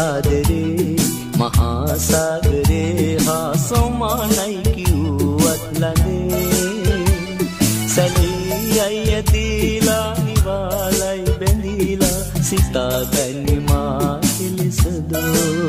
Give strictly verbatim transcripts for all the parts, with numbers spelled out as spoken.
ආදරේ මහා සාගරේ හා සමානයි කිව්වත් ළඟේ සැලී අය දීලා නිවාලයි බැඳීලා සිතා ගැනීමා කෙලෙසදෝ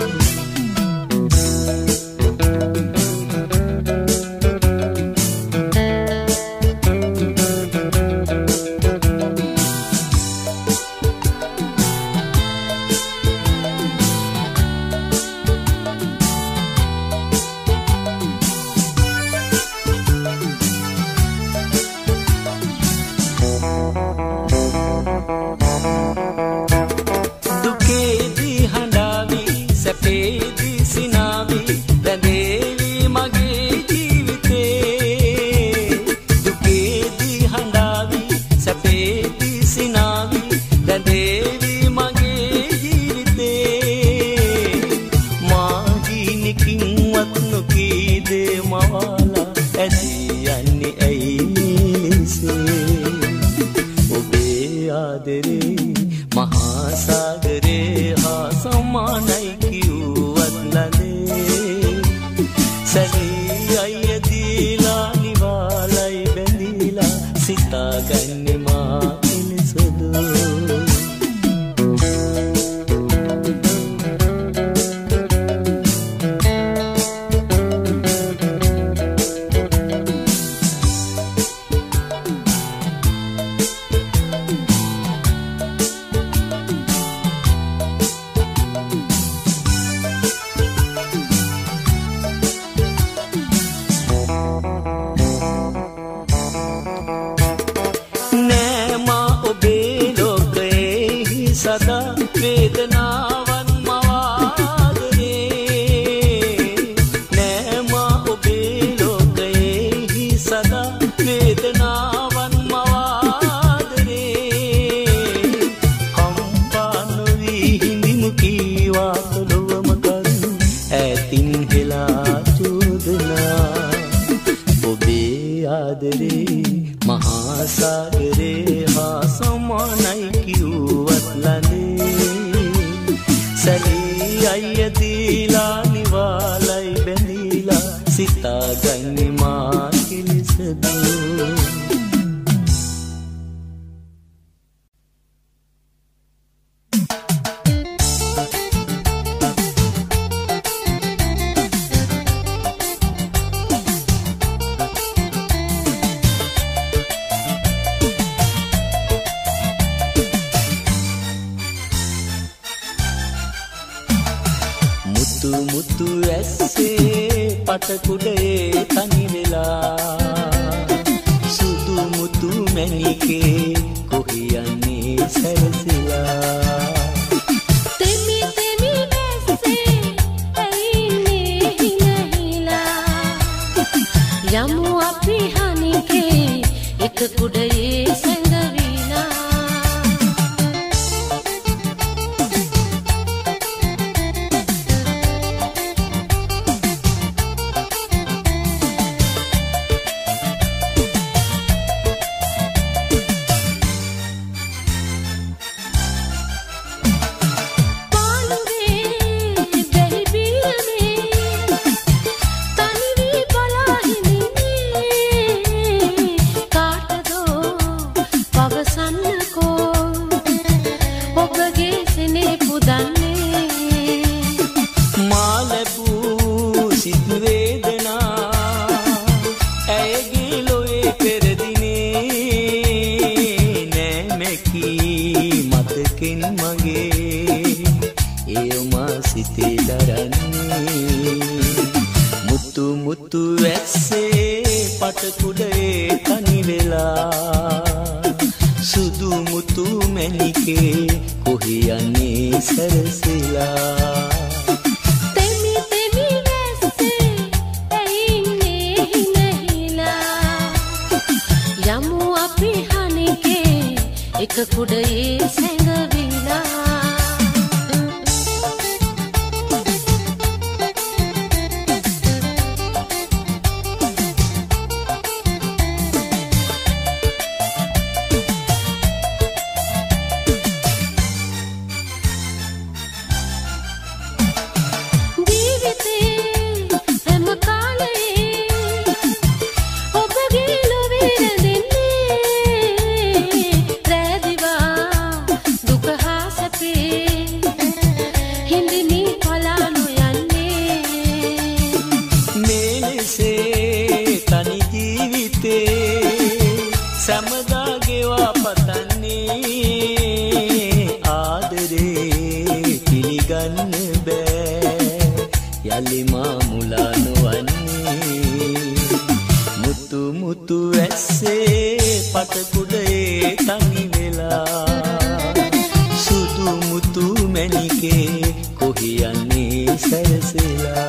පිළිගන්න බෑ යලි මා මුලා නොවන්නේ මුතු මුතු ඇස්සේ පටකුඩේ තනි වෙලා සුදු මුතු මැණිකේ කොහි යන්නේ සැරසෙලා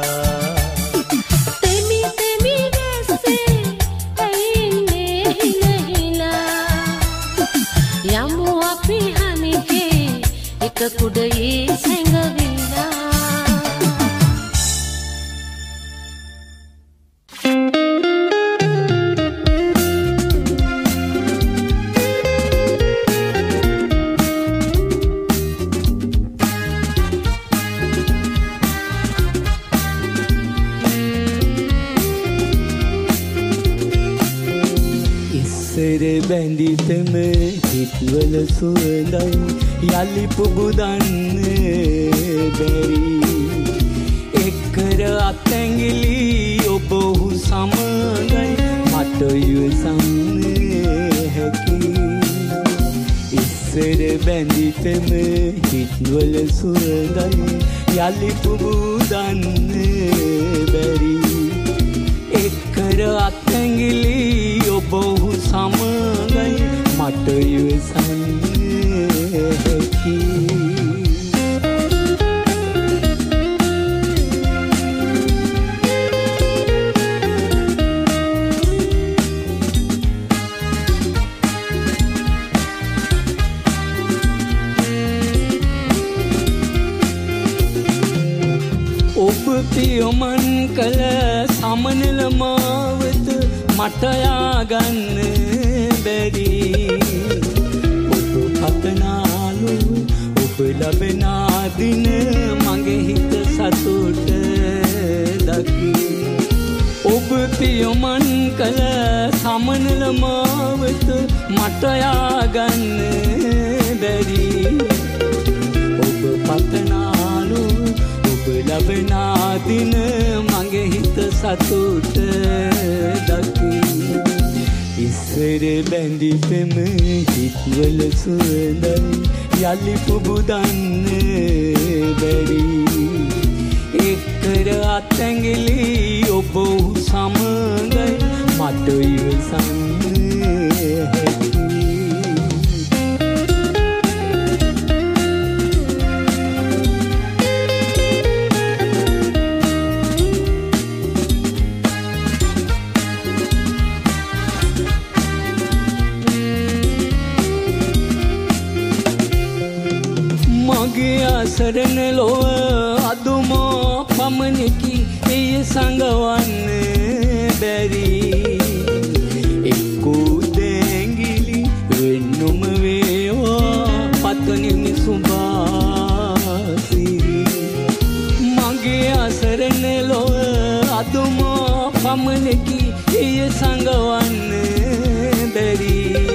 කුඩයේ සැඟවිලා ඉස්සර බැඳිතම හිත්වල සුවඳයි යලි පුබුදන්න බැරි එක්කර අත්ඇඟිලි ඔබ ඔහු සමගයි මට ඉවසන්න හැකි ඉස්සර බැඳිතම හිත්වල සුවඳයි යලි පුබුදන්න බැරි එක්කර අත්ඇඟිලි ඔබ ඔහු සමගයි මට ඉවසන්න ඔබ පියමන් කළ සමනල මාවත මට යාගන්න බැරි ඔබ පතනාලු ඔබ ලබනා දින මගේ හිත සතුට දකි ඔබ පියමන් කළ සමනල මාවත මට යාගන්න බැරි ඔබ පතනාලු ලබනා දින මගේ හිත සතුට දකි ඉස්සර බැඳිතම හිත්වල සුවඳයි යලි පුබුදන්න බැරි එක්කර අත්ඇඟිලි ඔබ ඔහු සමගයි මට ඉවසන්න හැකි සරණ ලොව අදුමෝ පමණකි එය සංගවන්න බැරි එක්කෝ දැංගිලි වෙන්නුම වේවා පතනෙමි සුභාසිරි මගේ අසරණ ලොව අදුමෝ පමණකි එය සංගවන්න බැරි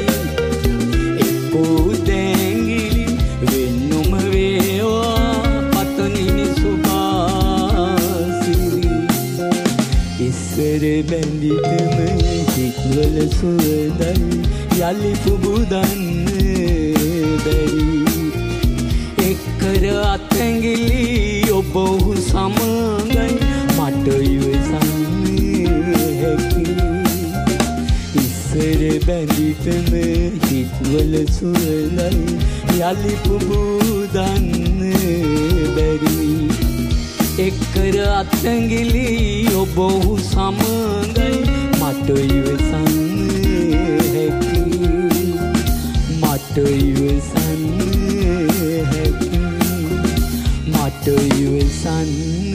බැඳිතම හිත්වල සුවඳයි යලි පුබුදන්න බැරි එක්කර අත්ඇඟිලි ඔබ ඔහු සමගයි මට ඉවසන්න හැකි ඉස්සර බැඳිතම හිත්වල සුවඳයි යලි පුබුදන්න බැරි එක්කර අත්ඇඟිලි ඔබ ඔහු සමගයි මට ඉවසන්න හැකි මට ඉවසන්න හැකි මට ඉවසන්න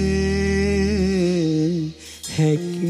හැකි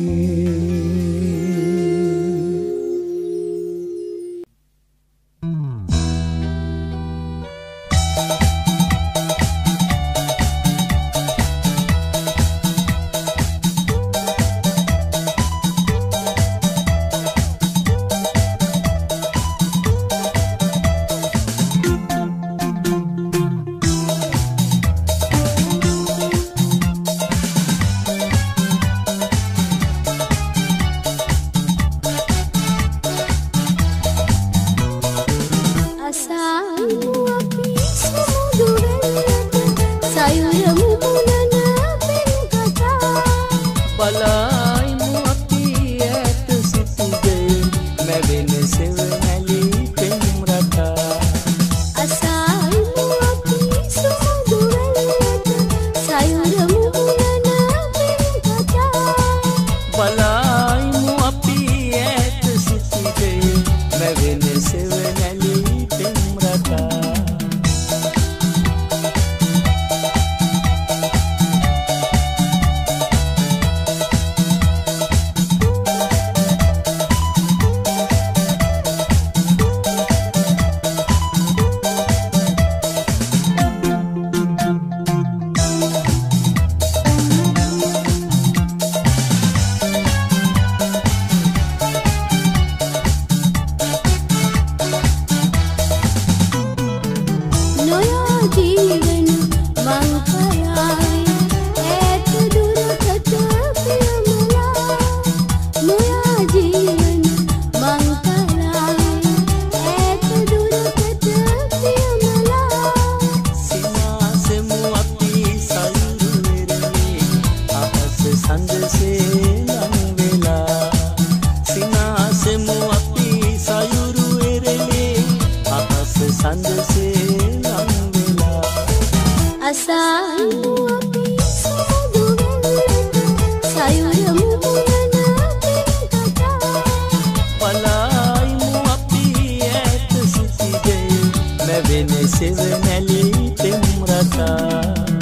අසායිමු අපි සුදු වෙල්ලට සයුරමු මුලන කතා පලායිමු අපි ඈත සිටිගේ මැවෙන සෙවණැලි තෙම් රටා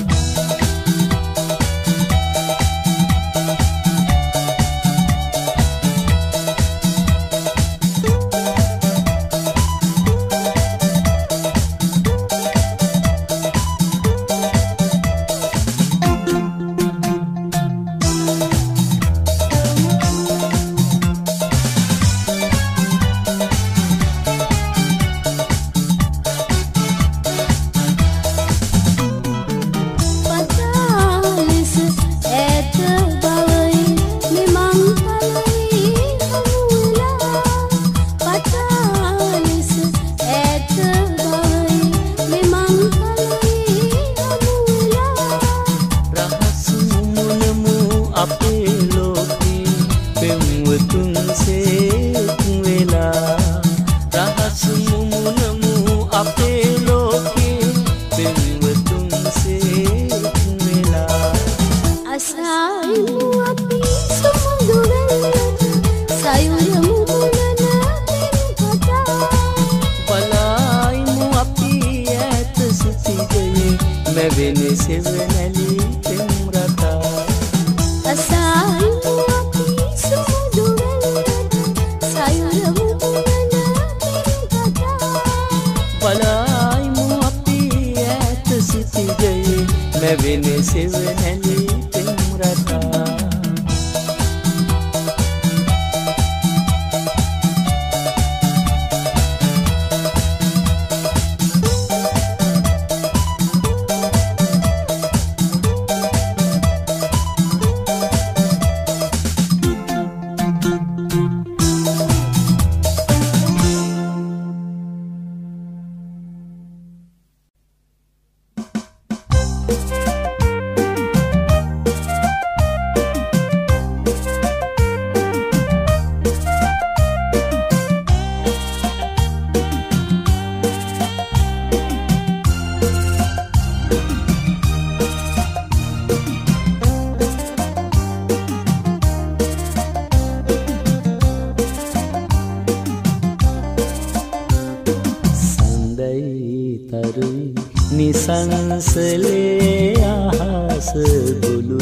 නිසංසලේ අහස ගොළු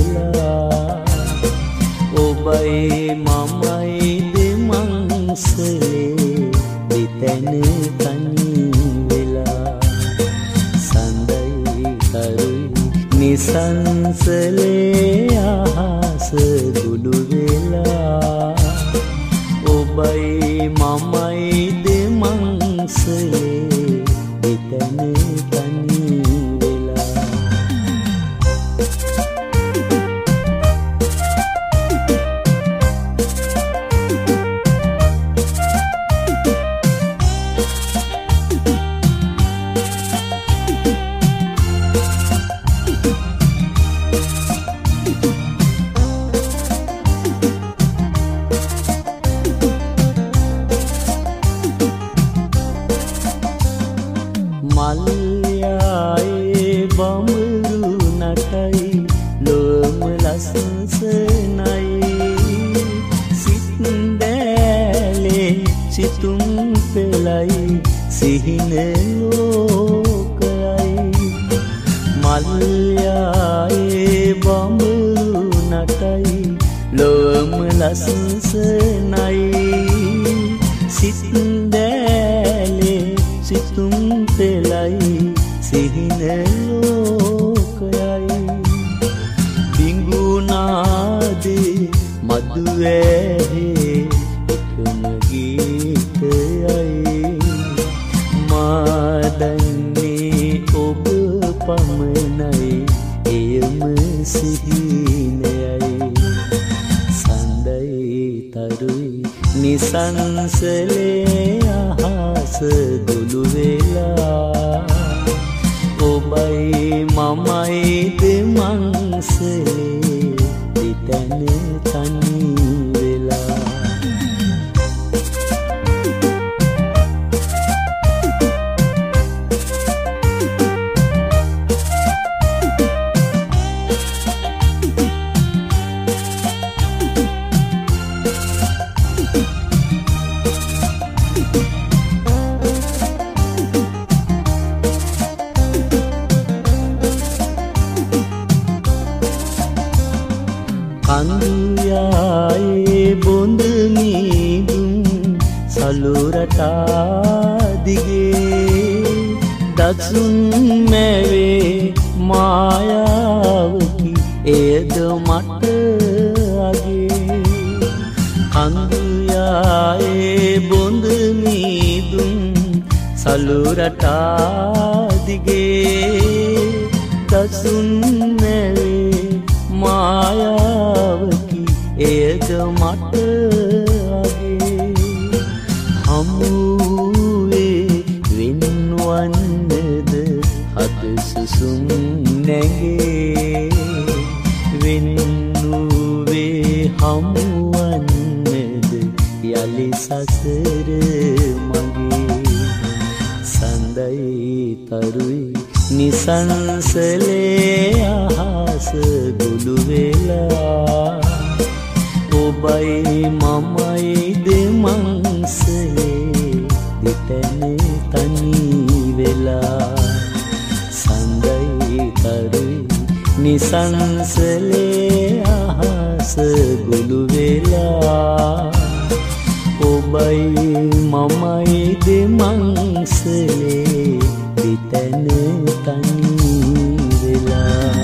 වෙලා ඔබයි මමයි දෙමංසලේ දෙතැන තනි වෙලා සඳයි තරුයි නිසංසලේ අහස ගොළු වෙලා ඔබයි මමයි දෙමංසලේ දෙතැන නිසංසලේ අහස ගොළු වෙලා ඔබයි මමයි දෙමංසලේ දෙතැන තනි වෙලා කඳුයායේ බොඳ මීදුම් සලුරටා දිගේ දසුන් මැවේ මායාවකි එයද මට අගේ කඳුයායේ බොඳ මීදුම් සලුරටා දිගේ දසුන් මැවේ මායාවකි එයද මට අගේ හමුවේ වෙන්වන්නද හද සුසුම් නැගේ වෙන්නුවේ හමුවන්නද යලි සසර මගේ සඳයි තරුයි නිසංසලේ අහස ගුළු වෙලා ඔබයි මමයි දෙමංසලේ දෙතැන තනි වෙලා සඳයි තරුයි නිසංසලේ අහස ගුළු වෙලා ඔබයි මමයි දෙමංසලේ දෙතැන තනි වෙලා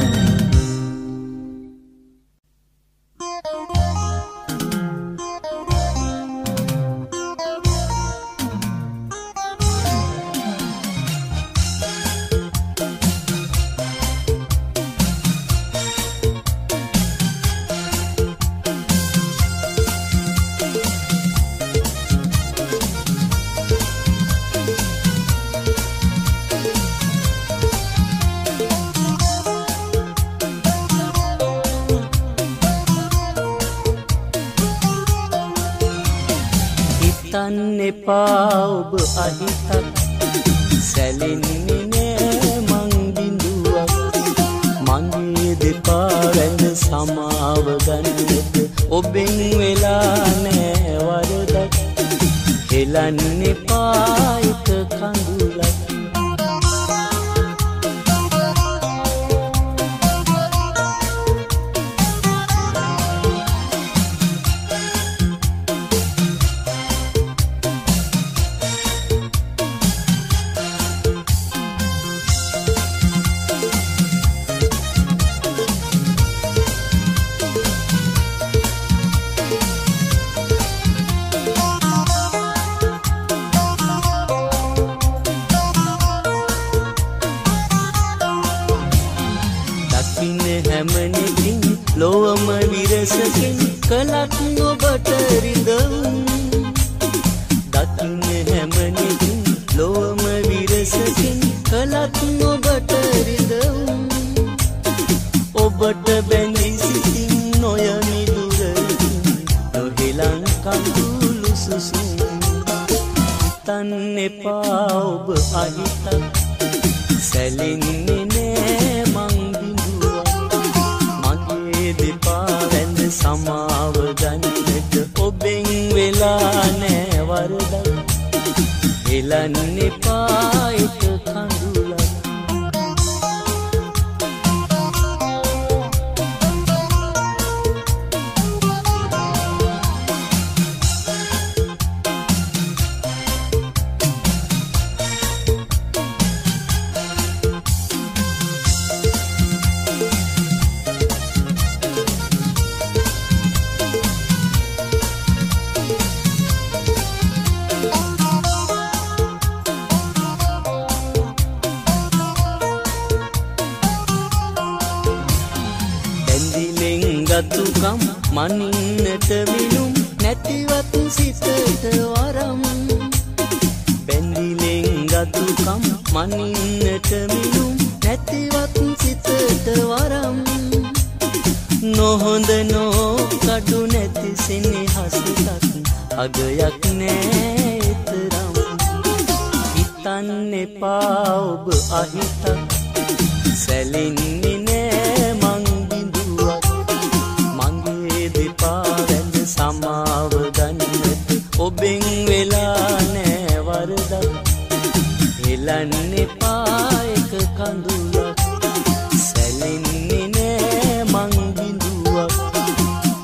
හිතන්න එපා ඔබ අහිතක් සැලෙන්නේ නෑ මං බිඳුවක් මගේ දෙපා වැඳ සමාව ගන්නට ඔබෙන් වෙලා නෑ වරදක් හෙලන්න එපා එක කඳුලක් ලොවම විරසකින් කලක් ඔබට රිදවුම් දකින්න හැමනෙකින් ලොවම විරසකින් කලක් ඔබට රිදවුම් ඔබට බැඳී සිටින් නොයමි දුරකින් නොහෙලං කඳුළු සුසුම් හිතන්න එපා ඔබ අහිතක් සැලෙන්නේ නෑ මං දෙපා වැඳ සමාව ගන්නට ඔබෙන් වෙලා නෑ වරදක් හෙලන්න එපා එක කඳුලක් ගතුකම් මනින්නට විනුම් නැතිවත් සිතට වරම් බැඳිලෙන් ගතුකම් මනින්නට විනුම් නැතිවත් සිතට වරම් නොහොඳ නෝ කඩු නැති සෙනෙහසක් අගයක් නෑ තරම් හිතන්න එපා ඔබ අහිතක් සැලෙන්නේ නෑ මං සමාව ගන්නට ඔබෙන් වෙලා නෑ වරදක් හෙලන්න එපා එක කඳුලක් සැලෙන්නේ නෑ මං බිඳුවක්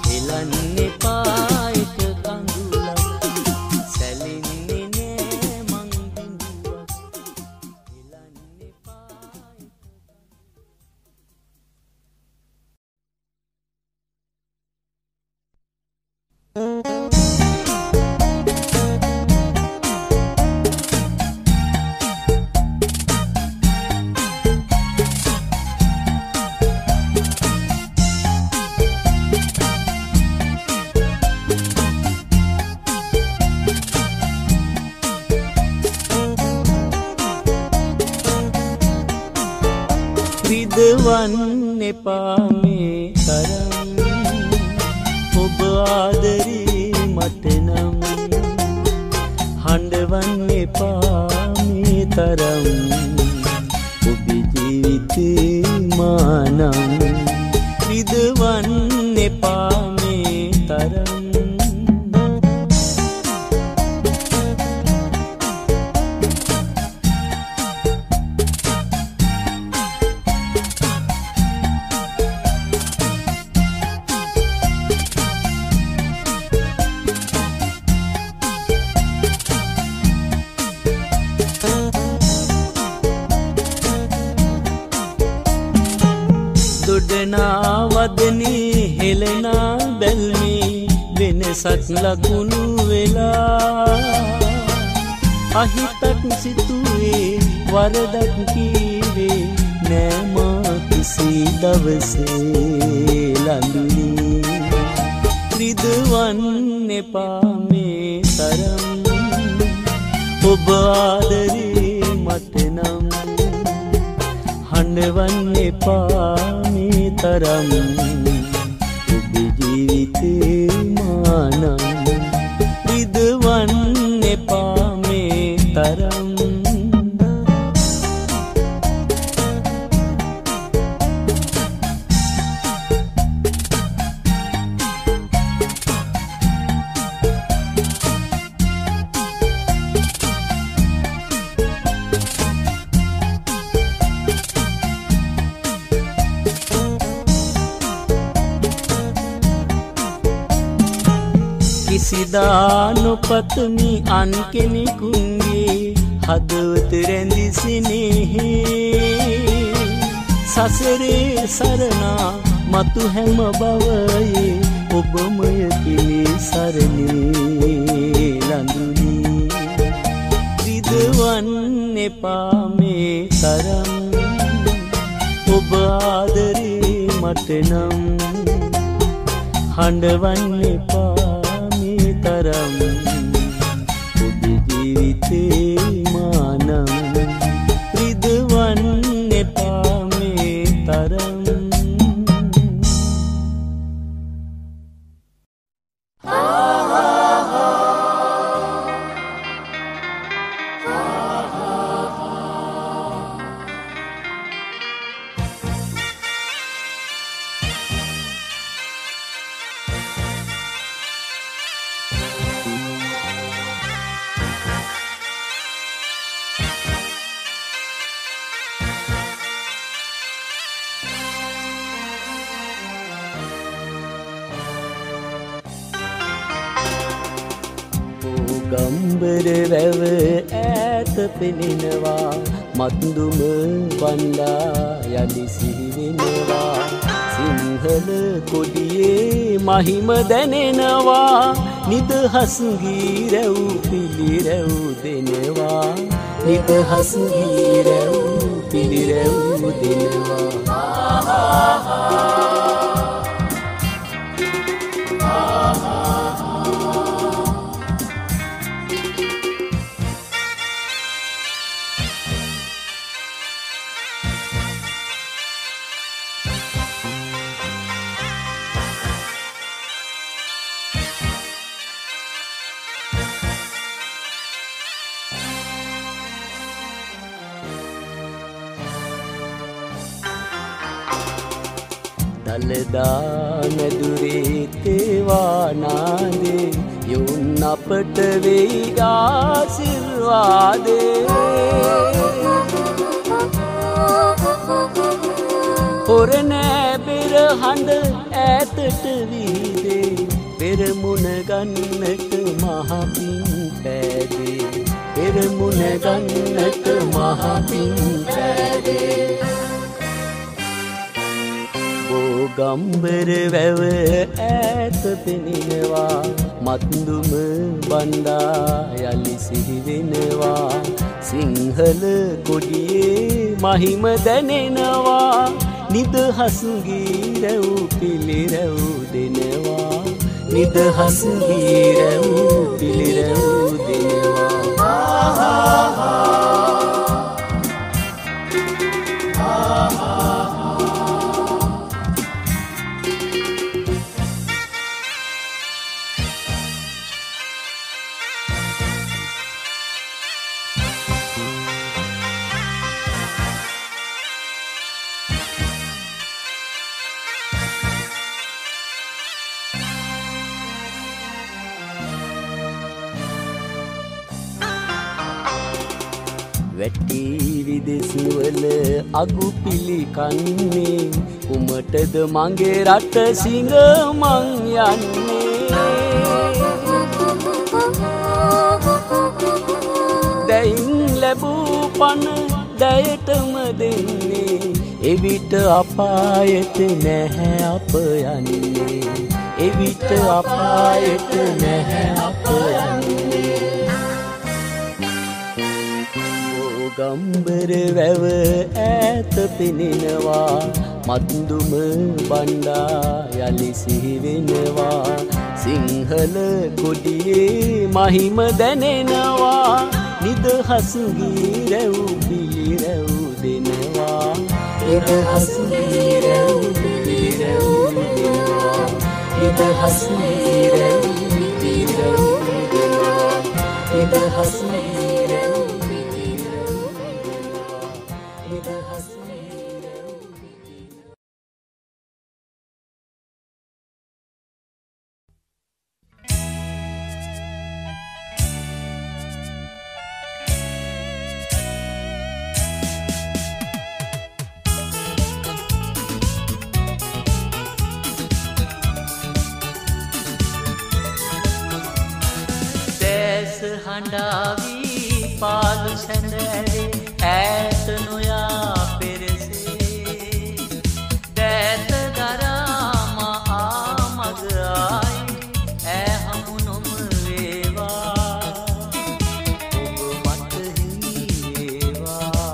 රිදවන්න එපා මේ තරම් ඔබ ආදරේ මට නම් හඬවන්න එපා මේ තරම් ඔබේ ජීවිතේ මානම් රිදවන්න එපා මේ තරම් දොඩනා වදනේ හෙලනා බැල්මේ වෙනසක් ලකුණු වෙලා අහිතක් සිතුවේ වරදක් කීවේ නෑ මා කිසි දවසේ ලඳුනි රිදවන්න එපා මේ තරම් ඔබ ආදරේ මට නම් හඬවන්න එපා මේ තරම් ඔබේ ජීවිතේ මානම් රිදවන්න එපා මේ තරම් කිසිදා නොපතමි අන් කෙනෙකුන්ගේ හදවත රැඳි සිනෙහේ සසරේ සරණා මතු හැම බවයේ ඔබමය පිළිසරණේ ලඳුනි රිදවන්න එපා මේ තරම් ඔබ ආදරේ මට නම් හඬවන්න එපා තරම් ඔබේ ජීවිතේ මානම් රිදවන්න එපා මේ තරම් ගම්බර වැව ඈත පෙනෙනවා මත්දුම වන්දා යලි සිහි වෙනවා සිංහල කොඩියේ මහිම දැනෙනවා නිදහස් ගී රැව් පිළිරැව් දෙනවා නිදහස් ගී රැව් පිළිරැව් දෙනවා දලදා මැදුරේ තේවානාදේ යොන් අපට වෙයි ආශිර්වාදේ හොරනෑ පෙර හඬ ඈතට වීදේ පෙරමුණ ගන්නට මහපින් පෑදේ පෙරමුණ ගන්නට මහපින් පෑදේ ගම්බර වැව ඈත පෙනෙනවා මත්දුම බණ්ඩා යලි සිහි වෙනවා සිංහල කොඩියේ මහිම දැනෙනවා නිදහස් ගී රැව් පිළිරැව් දෙනවා නිදහස් ගී රැව් පිළිරැව් දෙනවා ආහා ආහා වැටි විදෙස්වල අගු පිළිකන්නේ කුමටද මගේ රට සිඟ මං යන්නේ දැයින් ලැබූ පණ දැයටම දෙන්නේ එවිට අපායට නැහැ අප යන්නේ එවිට අපායට නැහැ අප යන්නේ ගම්බර වැව ඈත පෙනෙනවා මත්දුම බණ්ඩා යලි සිහි වෙනවා සිංහල කොඩියේ මහිම දැනෙනවා නිදහස් ගී රැව් පිලි රැව් දෙනවා නිදහස් ගී රැව් පිලි රැව් දෙනවා නිදහස් ගී රැව් පිලි රැව් දෙනවා නිදහස් ගී රැව් හඬාවී පාලු සැඳැවේ ඈත නොයා පෙරසේ දෑත දරාම ආමග ආයි ඈ හමු නොම වේවා ඔබ මට හිමි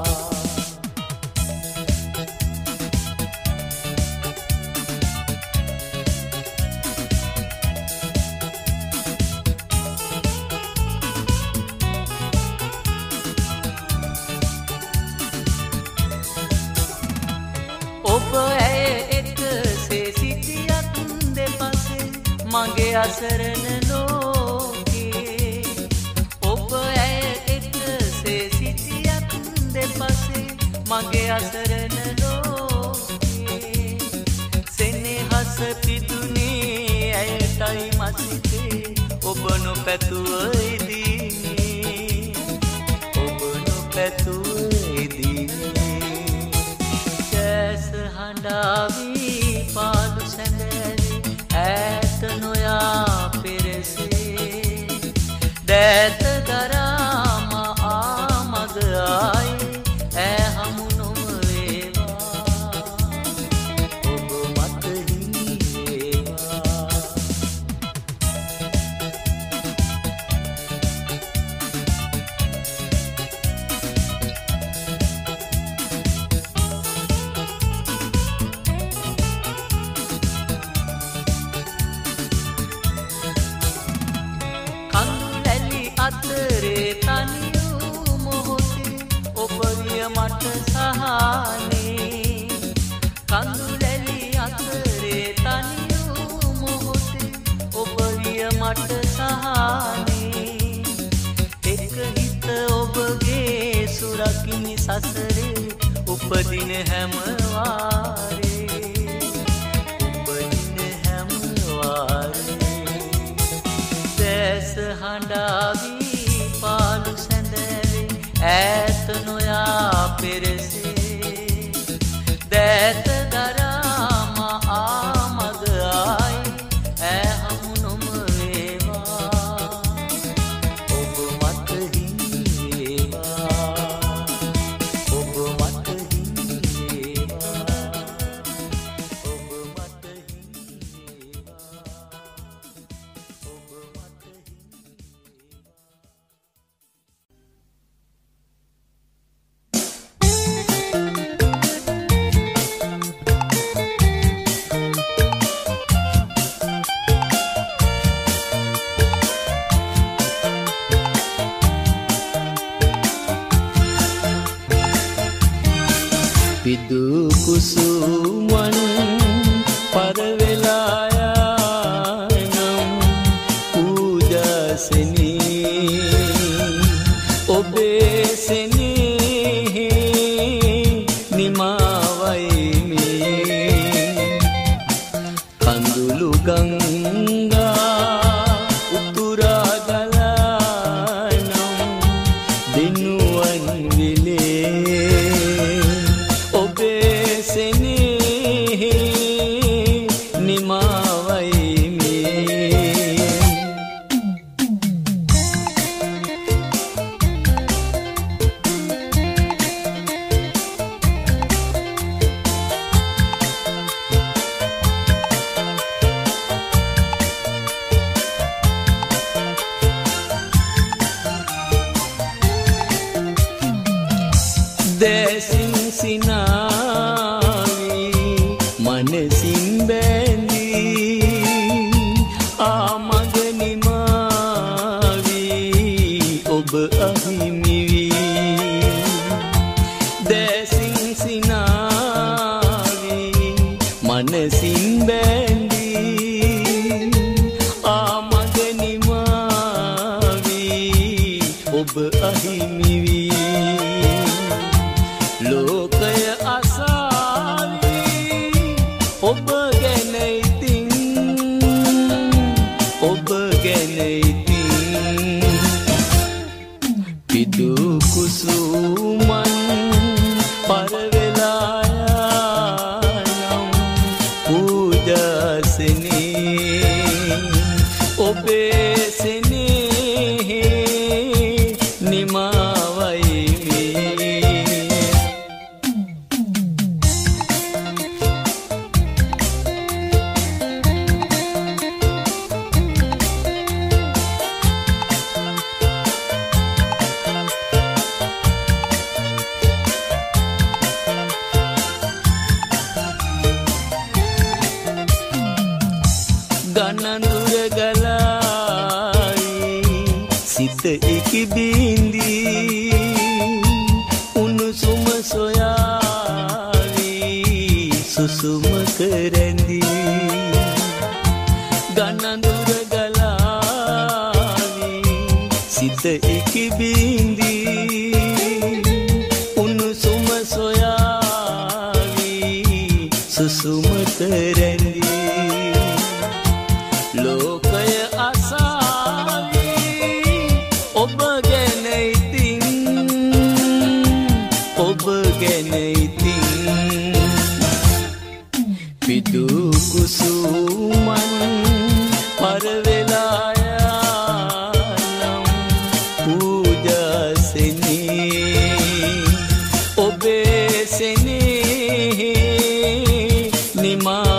ඔබ ඇය එකසේ සිටියත් දෙපසේ මගේ අසරණ ලෝකේ ඔබ ඇය එකසේ සිටියත් දෙපසේ මගේ අසරණ ලෝකේ සෙනෙහස පිදුනේ ඇයටයි මසිතේ ඔබ නොපැතුව ඉදීනේ ඔබ නොපැතුව ඉදීනේ හඬාවී පාලු සැඳැවේ ඈත නොයා පෙරසේ දෑත දරාම ආමග ආයි ඈ හමු නොම වේවා ඔබ මට හිමි වේවා අතරේ තනියු මොහොතේ ඔබවිය මට සහනේ කඳුලැලි අතරේ තනියු මොහොතේ ඔබවිය මට සහනේ එක හිත ඔබගේ සුරකිනි සසරේ උපදින හැම වාරේ උපදින හැම වාරේ දැස හඬාවී පාලු සැඳැවේ ඈත නොයා පෙරසේ දෑත දරාම ආමග ආයි ඈ හමු නොම වේවා ඔබ මට හිමි වේවා ඔබ මට හිමි වේවා ඔබ මට හිමි වේවා ඔබ මට පිදු කුසුමන් පරවෙලා යනම් පූජාසෙනී ඔබේ සෙනෙහි නිමාවයි මේ කඳුළු ගංගා උතුරා ගලා නම් දිනුවන් විලේ සිනාවි මනසින් බැඳී ආමග නිමාවි ඔබ අහිමි වී දැසින් සිනාවි මනසින් බැඳී ආමග නිමාවි ඔබ අහිමි වී ලෝකය අසාවි ඔබ ගැන ඉතින් ඔබ ගැන ඉතින් පිදු කුසුමන් පරවෙලා යනම් පූජාසනේ ඔබේ සෙනෙහේ නිමාවයි ගණඳුර ගලායි සිත ඉකිබින්දී උණුසුම සොයාවි සුසුම කරැඳී ගණඳුර ගලාවි සිත ඉකිබින්දී උණුසුම සොයාවි සුසුම කරැඳී ලෝකය අසාවි ඔබ ගැන ඉතින් ඔබ ගැන ඉතින් පිදු කුසුමන් පරවෙලා යනම් පූජාසනේ ඔබේ සෙනෙහේ නිමා